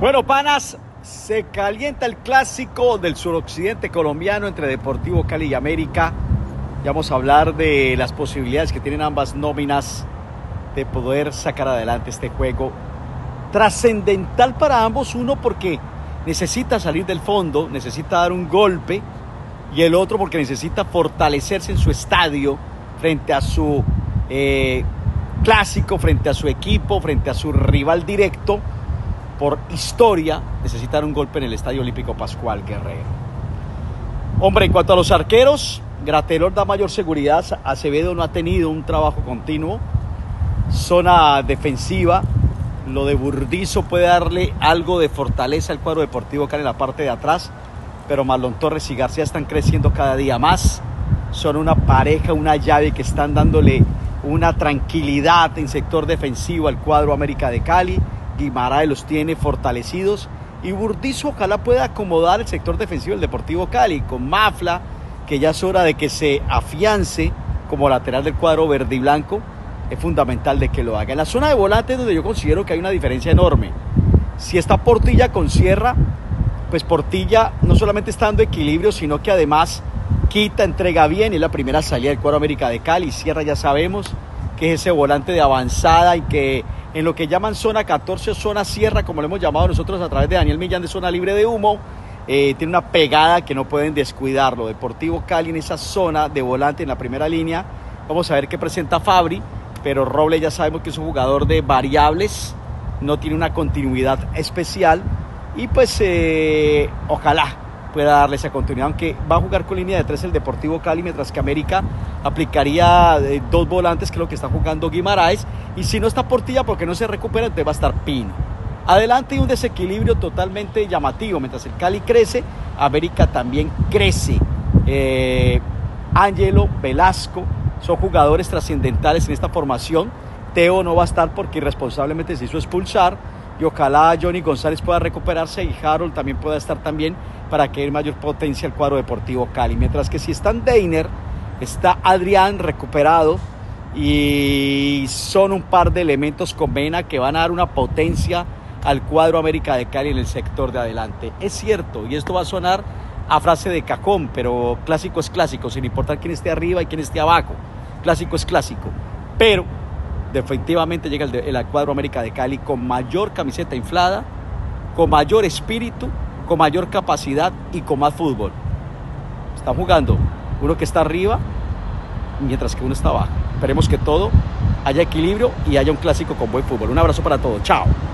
Bueno, panas, se calienta el clásico del suroccidente colombiano entre Deportivo Cali y América. Ya vamos a hablar de las posibilidades que tienen ambas nóminas de poder sacar adelante este juego. Trascendental para ambos, uno porque necesita salir del fondo, necesita dar un golpe, y el otro porque necesita fortalecerse en su estadio frente a su clásico, frente a su equipo, frente a su rival directo. Por historia, necesita dar un golpe en el Estadio Olímpico Pascual Guerrero. Hombre, en cuanto a los arqueros, Graterol da mayor seguridad. Acevedo no ha tenido un trabajo continuo. Zona defensiva, lo de Burdizo puede darle algo de fortaleza al cuadro Deportivo Cali en la parte de atrás, pero Marlon Torres y García están creciendo cada día más. Son una pareja, una llave que están dándole una tranquilidad en sector defensivo al cuadro América de Cali. Guimaraes los tiene fortalecidos y Burdizo ojalá pueda acomodar el sector defensivo del Deportivo Cali con Mafla, que ya es hora de que se afiance como lateral del cuadro verde y blanco. Es fundamental de que lo haga. En la zona de volantes, donde yo considero que hay una diferencia enorme, si está Portilla con Sierra, pues Portilla no solamente está dando equilibrio, sino que además quita, entrega bien. Es la primera salida del cuadro América de Cali. Sierra ya sabemos que es ese volante de avanzada y que en lo que llaman zona 14 o zona Sierra, como lo hemos llamado nosotros a través de Daniel Millán de Zona Libre de Humo, tiene una pegada que no pueden descuidarlo. Deportivo Cali en esa zona de volante en la primera línea. Vamos a ver qué presenta Fabri, pero Robles ya sabemos que es un jugador de variables, no tiene una continuidad especial y pues ojalá pueda darle esa continuidad, aunque va a jugar con línea de 3 el Deportivo Cali, mientras que América aplicaría 2 volantes, que es lo que está jugando Guimaraes, y si no está Portilla porque no se recupera, entonces va a estar Pino. Adelante hay un desequilibrio totalmente llamativo, mientras el Cali crece, América también crece. Ángelo, Velasco, son jugadores trascendentales en esta formación. Teo no va a estar porque irresponsablemente se hizo expulsar, y ojalá Johnny González pueda recuperarse y Harold también pueda estar también para que haya mayor potencia al cuadro Deportivo Cali. Mientras que si están Deiner, está Adrián recuperado y son un par de elementos con Mena que van a dar una potencia al cuadro América de Cali en el sector de adelante. Es cierto, y esto va a sonar a frase de cajón, pero clásico es clásico, sin importar quién esté arriba y quién esté abajo. Clásico es clásico, pero definitivamente llega el cuadro América de Cali con mayor camiseta inflada, con mayor espíritu, con mayor capacidad y con más fútbol. Están jugando uno que está arriba mientras que uno está abajo. Esperemos que todo haya equilibrio y haya un clásico con buen fútbol. Un abrazo para todos. Chao.